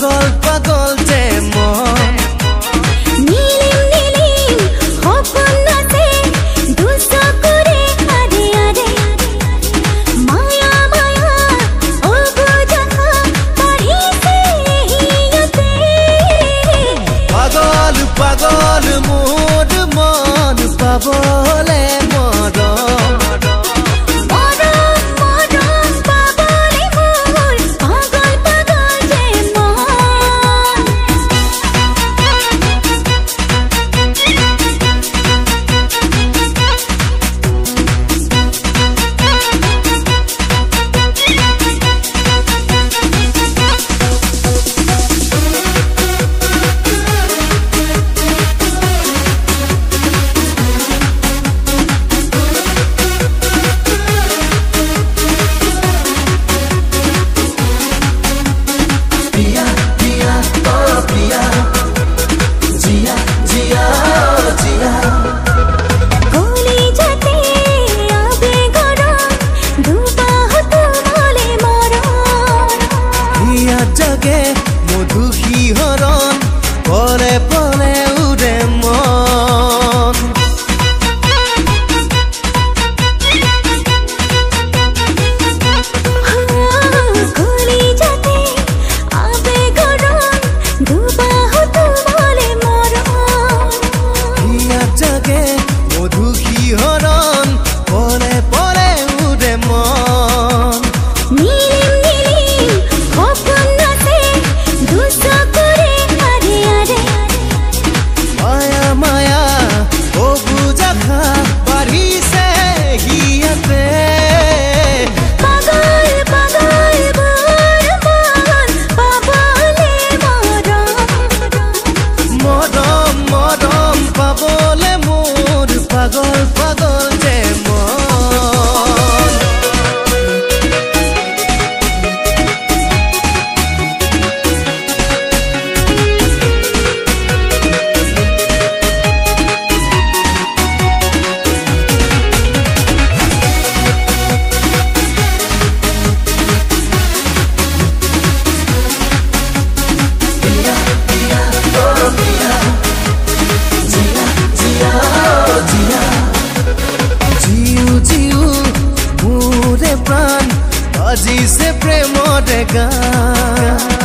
পাগল পাগল যে মন নীলিম নীলিম সপোন নাচে দুচকুৰে আৰে আৰে মায়া মায়া অবুজ আশা বাঢ়িছে ইয়াতে পাগল পাগল মোৰ মন পাবলে মৰম जगे मधु शिहरण पले पले उड़े मन गली जाते आवेगरण दुबाहुत बोले मरण जगे मधु शिहरण पले पले उड़े मन माया माया ओ बुझा बारिशे हियाते पागल पागल मन पाबले मरम मरम पाबले मोर पागल पागल जे मन प्राण আজি से प्रेम गान